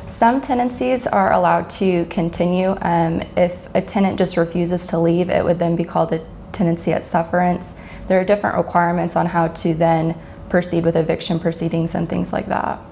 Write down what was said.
Some tenancies are allowed to continue. If a tenant just refuses to leave, it would then be called a tenancy at sufferance. There are different requirements on how to then proceed with eviction proceedings and things like that.